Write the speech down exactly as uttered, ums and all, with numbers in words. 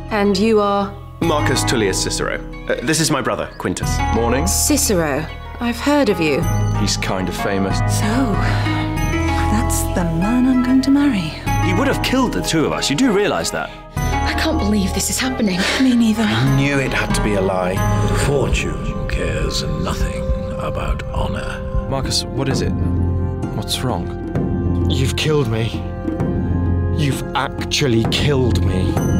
And you are? Marcus Tullius Cicero. Uh, this is my brother, Quintus. Morning. Cicero. I've heard of you. He's kind of famous. So, that's the man I'm going to marry. He would have killed the two of us. You do realise that? I can't believe this is happening. Me neither. I knew it had to be a lie. Fortune cares nothing about honor. Marcus, what is it? What's wrong? You've killed me. You've actually killed me.